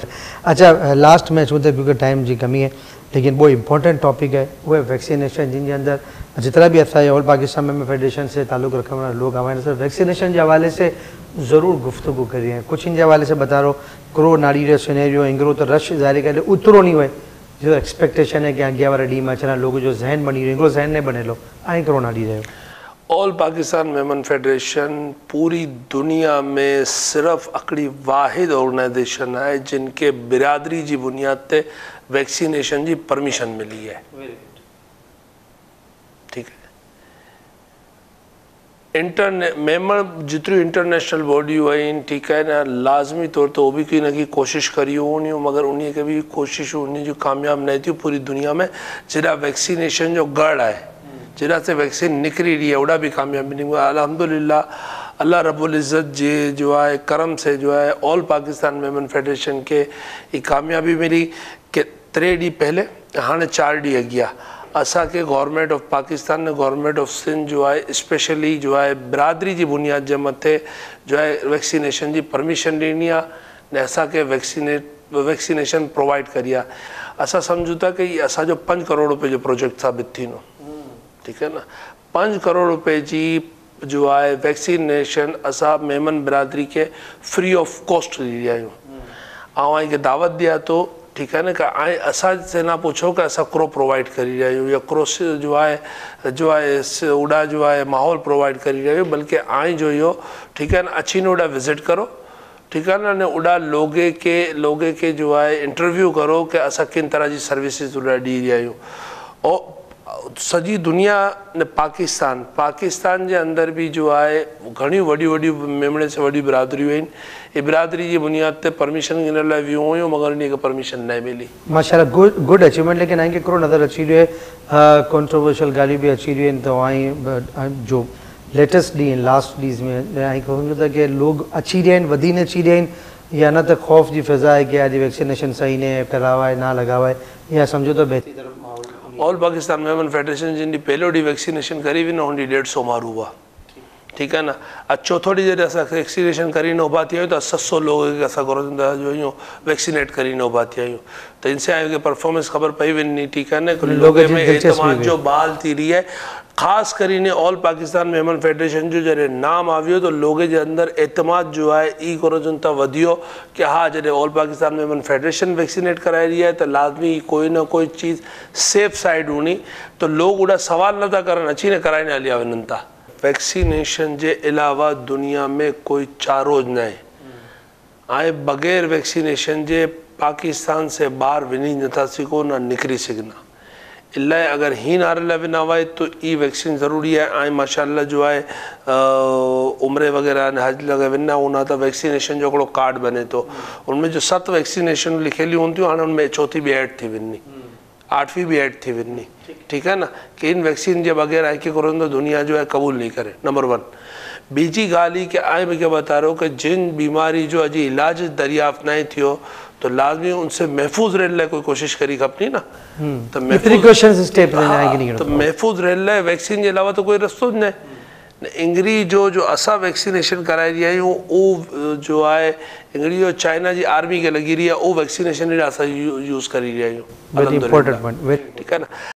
अच्छा लास्ट में चूँकि क्योंकि टाइम जी कमी है लेकिन वो इम्पोर्टेंट टॉपिक है वो है वैक्सीनेशन जिन अंदर जितना भी असां ऑल पाकिस्तान में फेडरेशन से ताल्लुक़ रखने वाला लोग हमारे सर वैक्सीनेशन के हवाले से ज़रूर गुफ्तगू करी है कुछ इन हवाले से बता रहा क्रो नाड़ी रे सिनेरियो इंगरो तो रश ज़ाहिर करे उतरो नहीं हुए जो एक्सपेक्टेशन है कि अगे वाला डी में अचना लोग जो जहन बनी रहे जहन नहीं बने लो आई करो नाड़ी रहे ऑल पाकिस्तान मेमन फेडरेशन पूरी दुनिया में सिर्फ अकड़ी वाहिद ऑर्गेनाइजेशन है जिनके बिरादरी की बुनियाद ते वैक्सीनेशन की परमिशन मिली है। ठीक है मेमन जितनी इंटरनेशनल बॉडी हुई ठीक है ना लाजमी तौर तो वो भी कोई ना की कोशिश करी होनी मगर उन्हें के भी कोशिश उन्हें जो कामयाब नहीं थी पूरी दुनिया में जरा वैक्सीनेशन जो गढ़ है जरा से वैक्सीन निकली रही है उड़ा भी कामयाबी नहीं हुआ। अल्हम्दुलिल्लाह अल्लाह रब्बुल इज़्ज़त जी जो है करम से जो है ऑल पाकिस्तान मेमन फेडरेशन के ये कामयाबी मिली कि 3 डी पहले हाँ 4 डी अगिया असा के गवर्नमेंट ऑफ पाकिस्तान ने गवर्नमेंट ऑफ सिंध जो है स्पेशली जो है बिरादरी की बुनियाद जे मथे जो है वैक्सीनेशन की परमिशन ॾिनी आहे ने असा के वैक्सीनेशन प्रोवाइड करी आहे। असा समझूं था कि असा जो 5 करोड़ रुपए जो प्रोजेक्ट साबित थी नो ठीक है ना 5 करोड़ रुपए की जो है वैक्सीनेशन असा मेमन बिरादरी के फ्री ऑफ कॉस्ट दी आयूं आई के दावत दिया तो ठीक है ना कि आई असा से ना पूछो कि असा क्रो प्रोवाइड करी रही हूँ या क्रो जो है उड़ा जो है माहौल प्रोवाइड करी रही हूँ बल्कि आई जो यो ठीक है ना अच्छी ने उड़ा विजिट करो ठीक है ना उड़ा लोगे के जो है इंटरव्यू करो कि असा किन तरह की सर्विसेज उड़ा दी रही हूँ और सजी दुनिया ने पाकिस्तान के अंदर भी जो है घनी वडी मेमणे से वडी बिरादरी हुई ये बिरादरी की बुनियाद पे परमिशन गिनण लाइ वियूं हुयूं मगर इनके परमिशन नहीं मिली। माशाल्लाह गुड अचीवमेंट लेकिन आगे करो नज़र अची रही है कंट्रोवर्शियल गाली भी अची रही है तो आई जो लेटेस्ट डी लास्ट डीज में आई कहूँगा था कि लोग अची रहे हैं वधी ने अची रहे हैं या ना तो खौफ की फिजा है कि आज वैक्सीनेशन सही ने करावा है ना लगावा है या समझो तो बेहतरी तरफ ऑल पाकिस्तान मेमन फेडरेशन जिन पहलो डी वैक्सीनेशन करी भी ना उन 150 मारू हुआ ठीक है ना अच्छो थोड़ी देर असा वैक्सीनेशन करी न उभा थी तो 700 लोग असा जो यूँ वैक्सीनेट करी न उभा थी तो इनसे आए परफॉर्मेंस खबर पई वही ठीक है ना लोगों में एतमाद जो बाल थी रही है खास करीने ऑल पाकिस्तान मेमन फेडरेशन जो जरे नाम आवियो तो लोगों के अंदर एतमाद जो है ई कोरोजन था वधियो कि हाँ जरे all Pakistan Memon federation vaccinate कराई रही है तो लाजमी कोई ना कोई चीज़ सेफ साइड होनी तो लोग उड़ा सवाल नथा करन अची ने कराइने हलिया वञनि था। वैक्सीनेशन के अलावा दुनिया में कोई चारोज न है आए बगैर वैक्सीनेशन के पाकिस्तान से बाहर वही नथा सको ना निकरी सघना इलाही अगर ही नारे विना हुआ तो ई वैक्सीन ज़रूरी है आई माशाल्लाह जो है उम्र वगैरह हज लगे विना होना तो वैक्सीनेशन जो हिकिड़ो कार्ड बने तो उनमें जो 7 वैक्सीनेशन लिखियलूं हूंदियूं हाणे उनमें 4थी भी ऐड थी वञी 8वीं भी ऐड थी वञी ठीक है ना कि इन वैक्सीन के बगैर आई के करो तो दुनिया जो है कबूल नहीं करे। नंबर 1 बीजी गाली के आई मैं क्या बता रहा हूँ कि जिन बीमारी जो अजी इलाज दरियाफ्त नहीं थियो तो लाजमी उनसे महफूज रहने लाइ कोई कोशिश करी खपनी ना तो महफूज रहने लाइ वैक्सीन के अलावा तो कोई रस्तो न इंगरी जो असा वैक्सीनेशन कराई रही आहियूं वो जो है इंगरी जो चाइना की आर्मी के लगी रही है वो वैक्सीनेशन असा यूज़ करी रही आहियूं ठीक है ना।